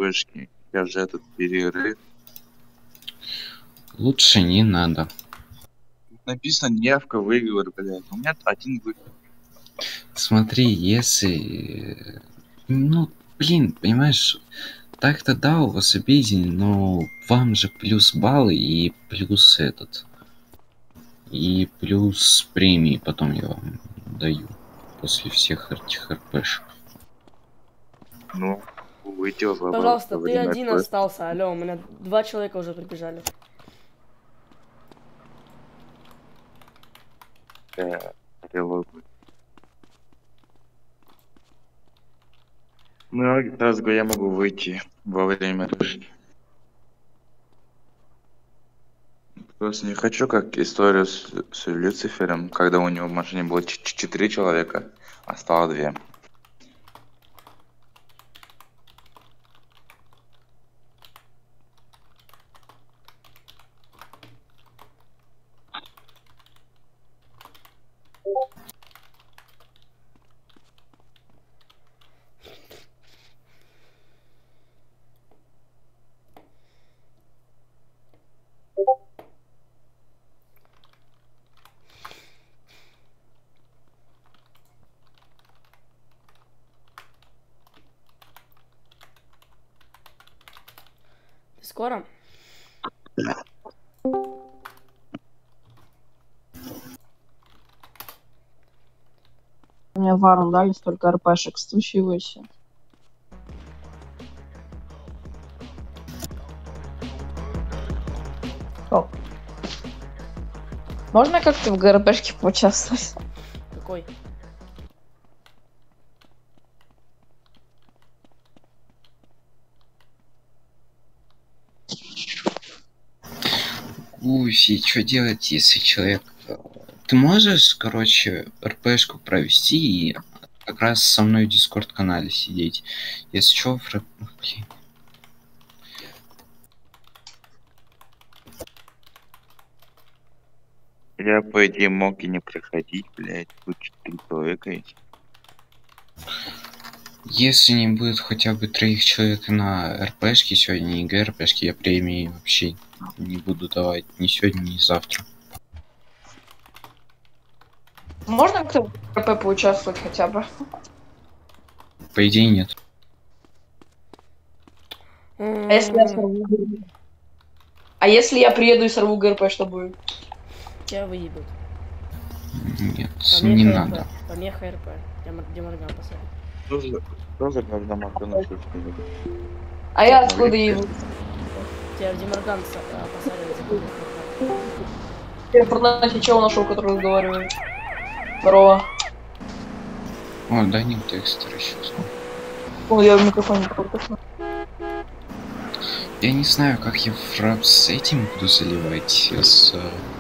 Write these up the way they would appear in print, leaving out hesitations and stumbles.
РПшки. Я же этот перерыв. Лучше не надо. Написано явка, выговор, блядь. У меня один выговор. Смотри, если... Ну, блин, понимаешь, так-то да, у вас обедень, но вам же плюс баллы и плюс этот... И плюс премии потом я вам даю. После всех этих РПшек. Ну, выйти во Пожалуйста, ты время один РП. остался. Алло, у меня 2 человека уже прибежали. Ну, раз я могу выйти во время РПшки. Просто не хочу, как историю с Люцифером, когда у него в машине было 4 человека, а стало 2. Ты скоро? Мне варом дали, столько РПшек случилось. О. Можно как-то в ГРПшке поучаствовать? Какой? Гуси, что делать, если человек... Ты можешь, короче, РПшку провести и как раз со мной в Дискорд-канале сидеть. Если что, Блин. Я, по идее, мог и не приходить, блядь. Тут 4 человека есть. Если не будет хотя бы 3 человек на РПшке сегодня, не ГРПшки, я премии вообще не буду давать ни сегодня, ни завтра. Можно кто-то в РП поучаствовать хотя бы? По идее, нет. А если я сорву ГРП? А если я приеду и сорву ГРП, что будет? Тебя выебут. Нет, Помеха не РП. надо. Помеха РП. Деморган посадит. Тоже когда Моргана слышно. А я откуда его? Тебя в Деморган посадят за помеху РП. Я в Фортнайте чего нашел, который разговаривает? Здорово. О, да, не текстер еще. О, я в микрофоне пропустил. Я не знаю, как я фрап с этим буду заливать, с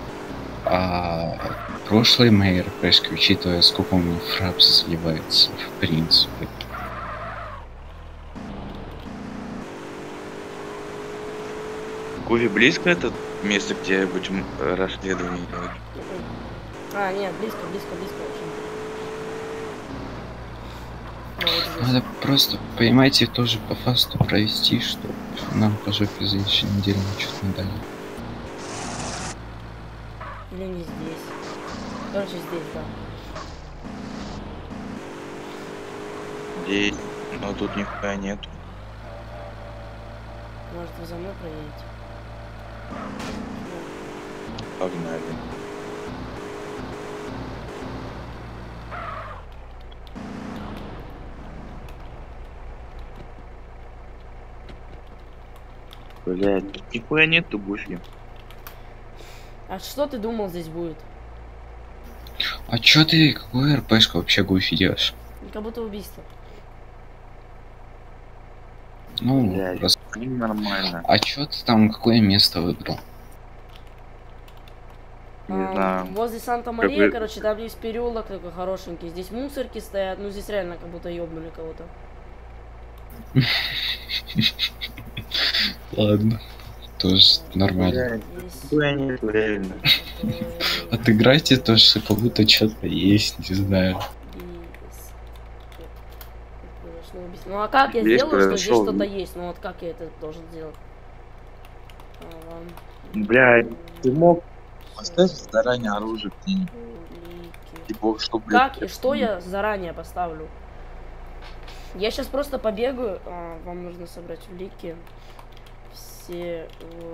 прошлой моей РПшкой, учитывая, сколько у меня фрапс заливается, в принципе. Гуфи близко это место, где будем расследование делать? А, нет, близко очень. Ну, вот здесь. Надо просто, понимаете, тоже по фасту провести, чтобы нам по жопе за еще неделю ничего не дали. Или не здесь. Короче, здесь, да. Здесь, но тут нихуя нету. Может, вы за мной проедете? Погнали. Блядь, тут нихуя нету, Гуфи. А что ты думал здесь будет? А чё ты, какую РПшку вообще Гуфи делаешь? Как будто убийство. Ну, Блядь, нормально. а чё ты там, какое место выбрал? Не знаю. Возле Санта-Мария, Какой- короче, там есть переулок такой хорошенький. Здесь мусорки стоят. Ну, здесь реально как будто ёбнули кого-то. Ладно, тоже нормально. Блядь, Здесь... нихуя нету, реально. Отыграйте то, что как будто что-то есть, не знаю. Здесь... Ну, убийство. Ну а как я Есть, сделаю, что здесь произошел. что-то есть? Ну вот как я это должен сделать? Блядь, ты мог поставить заранее оружие где-нибудь. Типа, чтобы... Как и что я заранее поставлю? Я сейчас просто побегаю. Вам нужно собрать улики. Все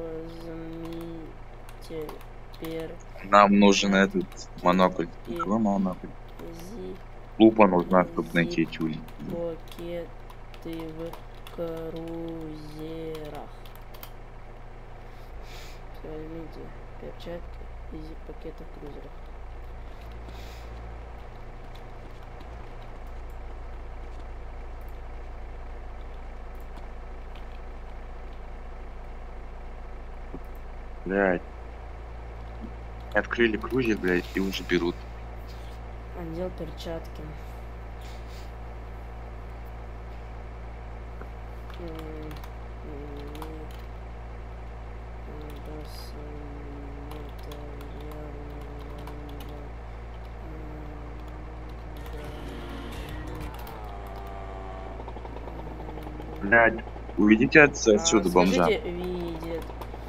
возьмите Нам нужен этот монокль. Какой монокль? Лупа нужна, чтобы найти эти улики. Пакеты в крузерах. Возьмите перчатки из пакетов в крузерах. Блядь. Открыли крузер, блядь, и уже берут. Отдел перчатки. Блядь, уведите отсюда бомжа. Скажите, видит.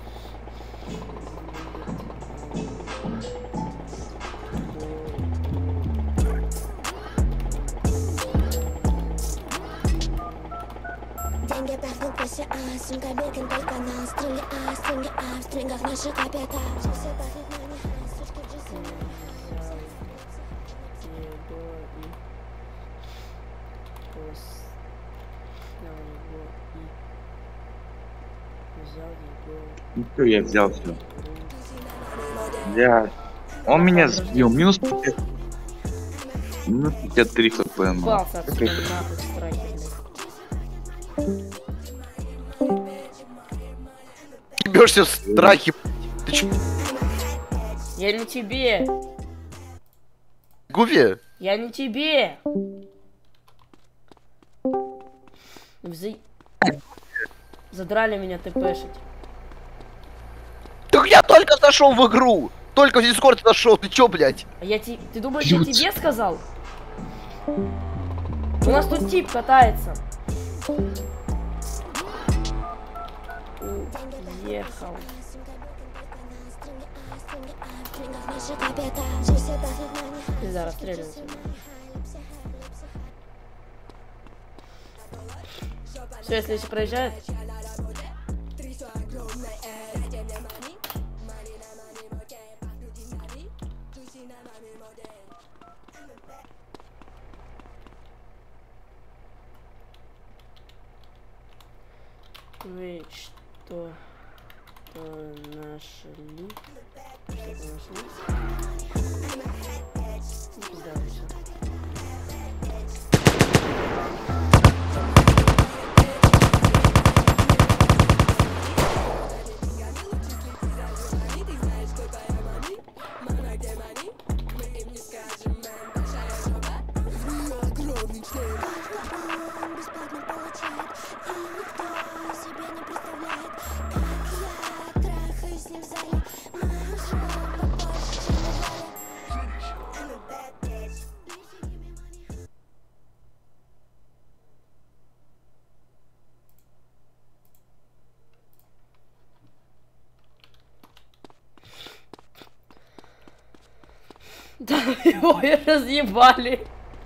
Деньги пахнут пусть сумка бегаем только на стринге, в стрингах наши капета. Все пахнет, но не сучки в джинсы. Ну что, я взял все. Блядь. Он меня сбил. Минус 50. Минус 53 хп. Пался отсюда нахуй в страхе, блядь. Бьешься в страхе. Ты чё, Я не тебе. Гуви? Я не тебе. Задрали меня тпшить. Так я только зашел в игру. Только в Дискорд зашел. Ты чё, блядь? А я тебе... Ты думаешь, я тебе сказал? У нас тут тип катается. Уехал. Пизда, расстреливайся. Все, если проезжает. Вы что-то нашли? Что-то нашли? Пизда, всё. Да, его и разъебали.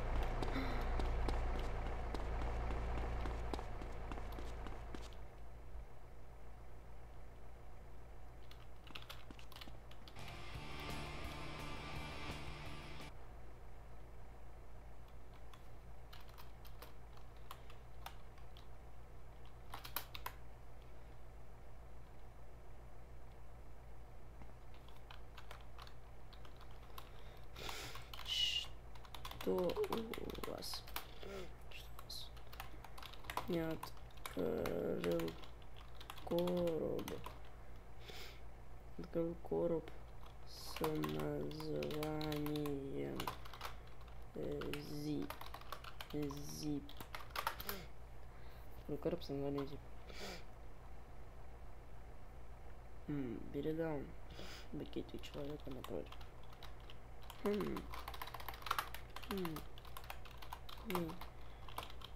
Что у вас? Не открыл короб. Открыл короб с названием Zip. Короб с названием Zip. Передам букете человека напротив.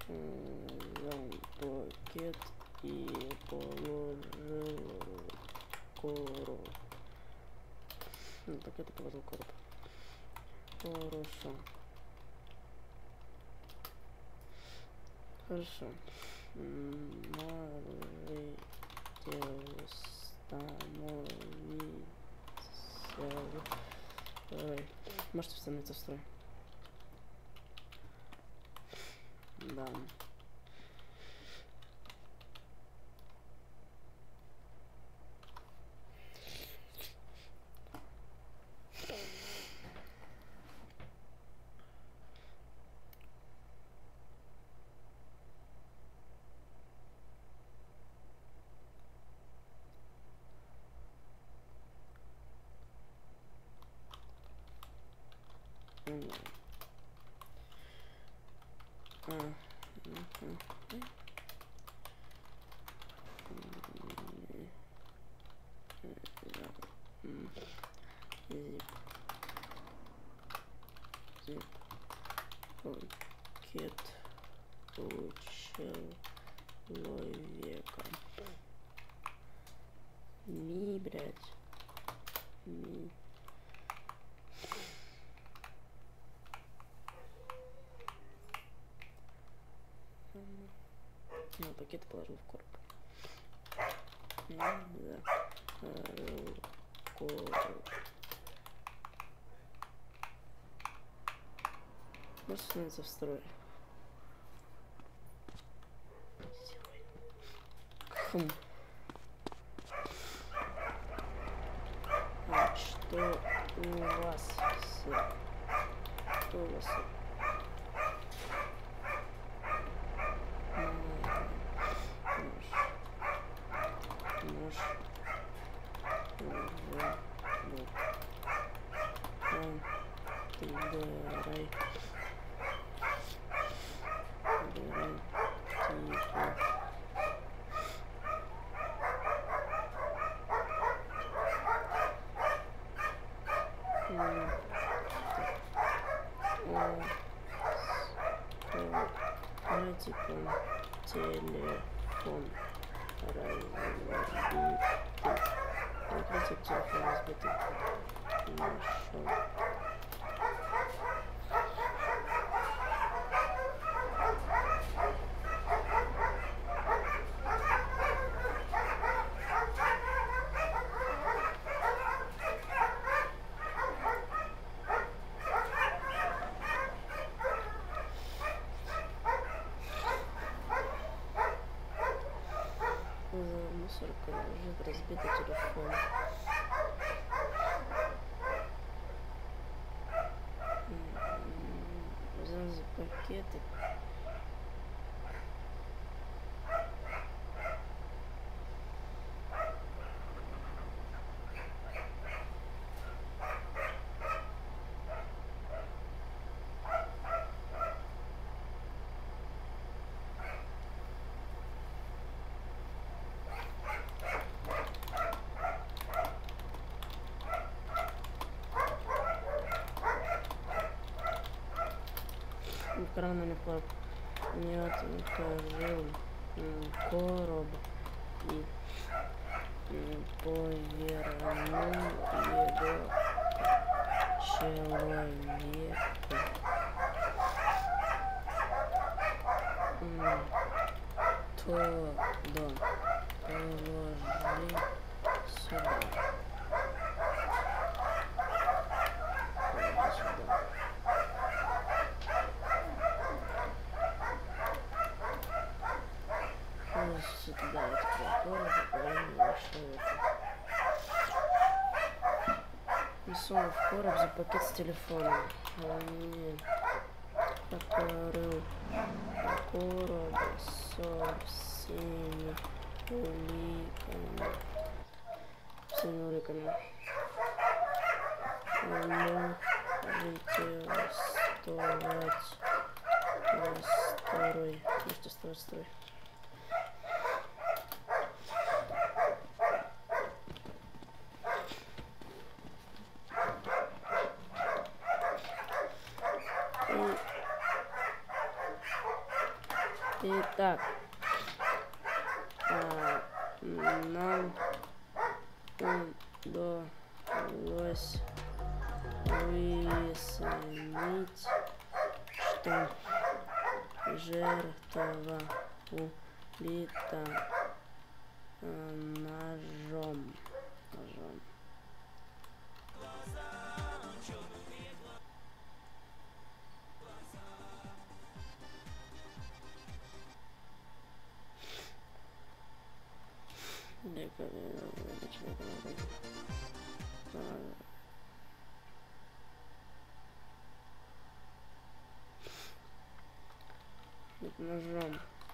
взял пакет и положил короб. Ну, пакет и положил короб. Хорошо. Хорошо. Можете установиться в строй. Да. Пакет у человека. Блядь. Ну, пакет положил в короб. Короб. Может становиться в строй. Хм. А что у вас все? Что у вас? Нож. Ты убирай. Тихо. Телефон разбитый. Прекратить телефон разбитый. Нашел. Мусорка лежит, разбитый телефон. Взял за пакеты. Карманный короб не открыл короб и повернул его человеку. Тодо положи сюда. Положи сюда. Сюда открыл короб и повернул человека. И сунул в короб за пакет с телефоном. Открыл короб со всеми уликами. Всеми уликами. Можете строй. Можете строить строй. Так. Нам удалось выяснить, что жертва убита ножом. Ножом.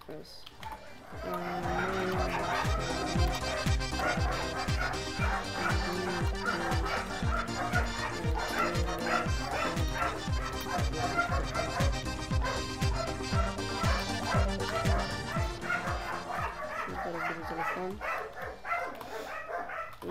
Телефон. И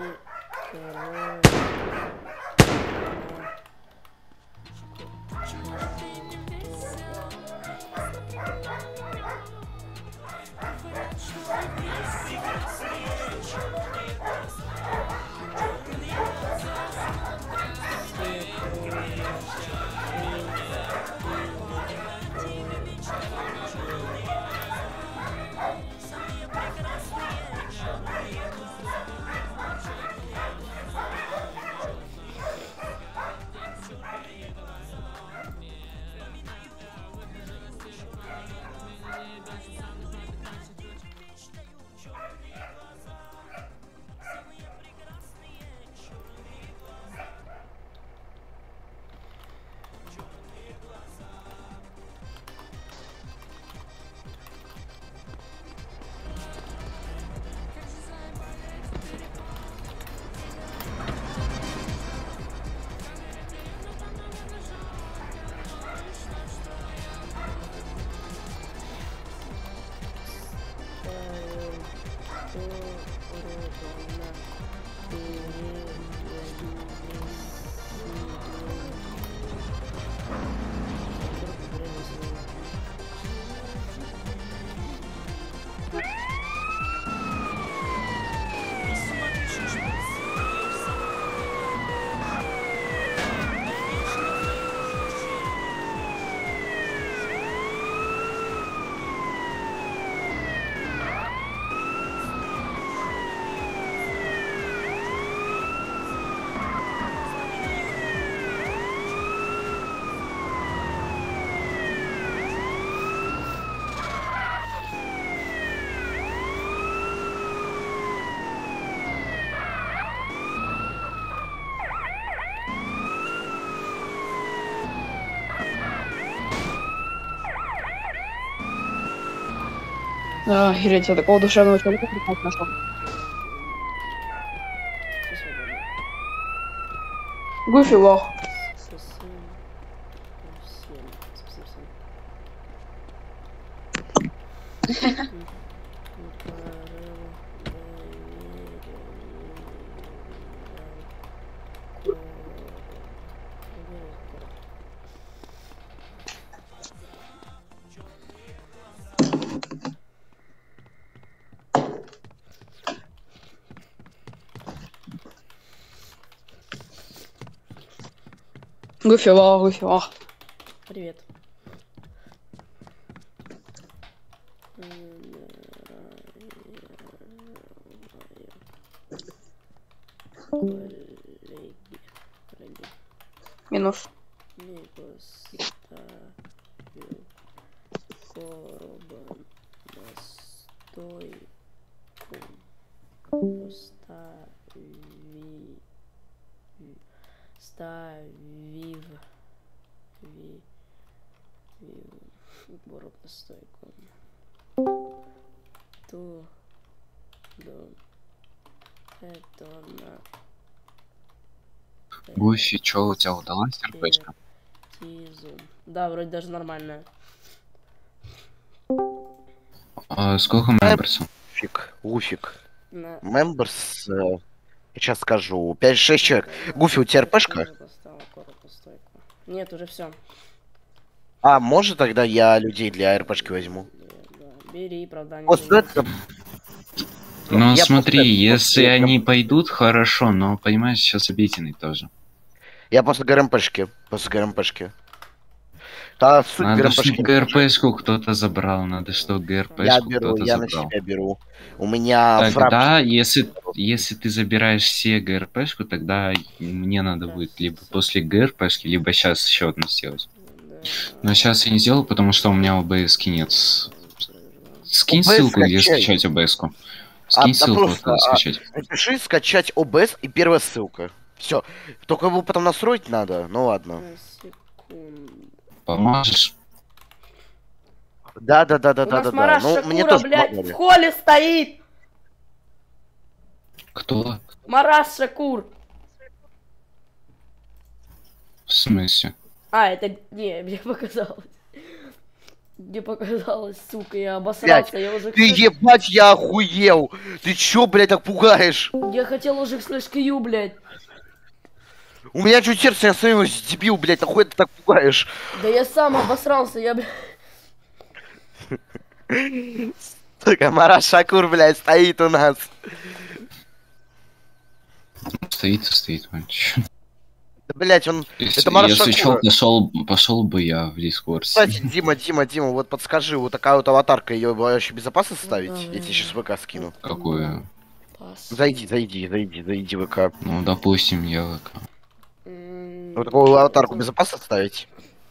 Охереть, я такого душевного человека прекрасно нашел. Все свободно. Гуфи лох. Совсем. Гуфи лох, Гуфи лох. Привет. Коллеги. Минус. Не поставил короб на стойку. Ставив короб на стойку. Это на Гуфи, чё, у тебя удалась РПшка? экспертизу. Да, вроде даже нормально. Сколько мемберсов? Уфик. На... Мемберс, я сейчас скажу, 5-6 человек. Гуфи, у тебя РПшка? Нет, уже все. А, может тогда я людей для РПшки возьму? Бери, правда, не Вот знаю. это... Ну я смотри, после- если я- они пойдут, хорошо, но понимаешь, сейчас обеденный тоже. Я после ГРМПшки. После ГРМПшки. Да, суть Надо, чтобы ГРМПшки. ГРПшку кто-то забрал, надо, чтобы Я ГРПшку беру, кто-то я на забрал. себя беру. У меня фрап... Тогда, если ты забираешь все ГРПшку, тогда мне надо будет либо после ГРПшки, либо сейчас еще одну сделать. Да. Но сейчас я не сделал, потому что у меня ОБС нет. Скинь OBS ссылку, где скачай. скачать ОБС-ку. Скинь да ссылку, просто, откуда скачать. Напиши скачать ОБС и первая ссылка. Все. Только его потом настроить надо. Ну ладно. На секунду. Поможешь? Да. У нас Мараш Ну, Шакура, мне тоже блядь, помогали. в холле стоит! Кто? Мараш Шакур! В смысле? А, это... Не, мне показалось. Мне показалось, сука, я обосрался, я уже... Ты ебать, я охуел! Ты чё, блядь, так пугаешь? Я хотел уже к слэш-кью, блядь. У меня чуть сердце не остановилось, дебил, блядь, нахуй ты так пугаешь? Да я сам обосрался, я, блядь... Сука, Мараш Шакур, блядь, стоит у нас. Стоит, он чё? Да, блядь, он... Если, Это Мараш если Шакура. чё, пошел бы я в Дискорд. Кстати, Дима, вот подскажи, вот такая вот аватарка, ее вообще безопасно ставить? да, Я тебе сейчас ВК скину. Какую? Пас. Зайди в ВК. Ну, допустим, я ВК. Вот такую аватарку безопасно ставить?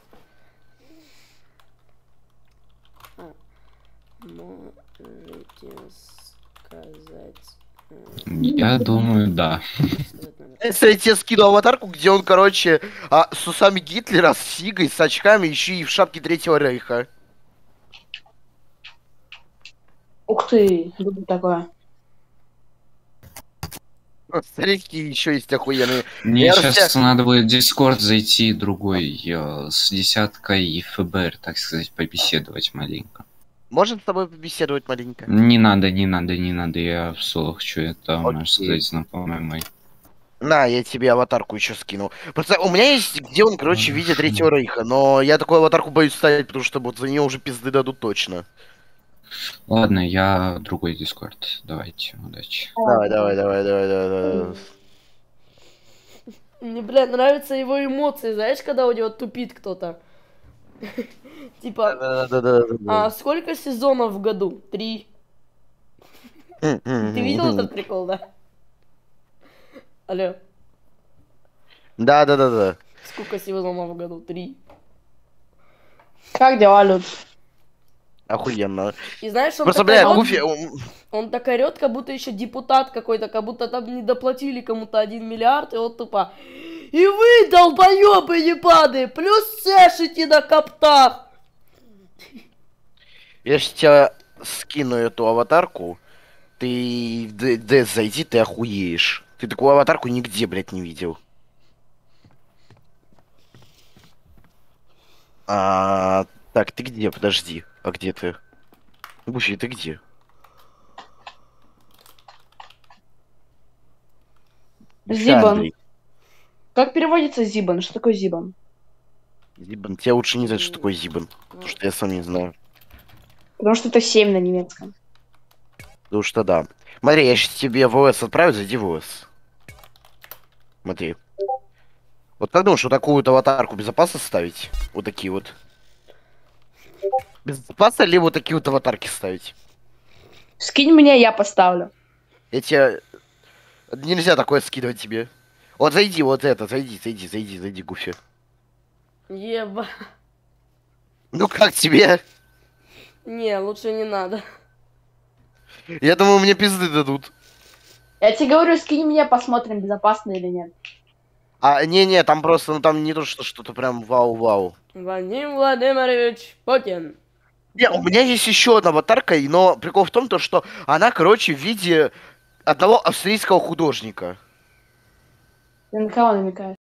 Можете сказать... Я думаю, да. Если я тебе скину аватарку, где он, короче, с усами Гитлера, с сигой, с очками, еще и в шапке Третьего Рейха. Ух ты, люблю такое. Смотрите, еще есть охуенные. Мне Я сейчас рассеян. надо будет в Дискорд зайти другой, с десяткой и ФБР, так сказать, побеседовать маленько. Можно с тобой побеседовать маленько? Не надо, я в соло хочу, это, можно Окей. сказать, знакомый мой. На, я тебе аватарку еще скину. Просто у меня есть, где он, короче, видит Третьего Рейха, но я такую аватарку боюсь ставить, потому что вот за нее уже пизды дадут точно. Ладно, я другой Дискорд. Давайте, удачи. Давай. Мне, блядь, нравятся его эмоции, знаешь, когда у него тупит кто-то. Типа, а сколько сезонов в году? 3. Ты видел этот прикол, да? Алло, Да. сколько сезонов в году? 3. Как дела, Люд? Охуенно. И знаешь, он Просто, так бля, орёт, Гуфи... он так орёт, как будто еще депутат какой-то, как будто там не доплатили кому-то 1 миллиард, и вот тупо. И вы, долбоёбы ебаные, плюс сэшите на коптах. Я ж тебе скину эту аватарку, ты в ДС зайди, ты охуеешь. Ты такую аватарку нигде, блядь, не видел. Так, ты где? Подожди. А где ты? Гуфи, ты где? Зибан. Андрей. Как переводится Зибан? Что такое Зибан? Зибан. Тебе лучше не знать, что такое Зибан. Потому что я сам не знаю. Потому что это 7 на немецком. Потому что да. Смотри, я сейчас тебе в ОС отправлю, зайди в ОС. Смотри. Вот как думаешь, вот такую вот аватарку безопасно ставить? Вот такие вот. Безопасно ли вот такие вот аватарки ставить? Скинь мне, я поставлю. Я тебе... Нельзя такое скидывать тебе. Вот зайди, вот это, зайди, Гуфи. Еба. Ну как тебе? Не, лучше не надо. Я думаю, мне пизды дадут. Я тебе говорю, скинь мне, посмотрим, безопасно или нет. Не, там просто, ну там не то, что что-то прям вау-вау. Владимир Владимирович Путин. Не, у меня есть еще одна аватарка, но прикол в том, то, что она, короче, в виде одного австрийского художника. Ты на кого намекаешь?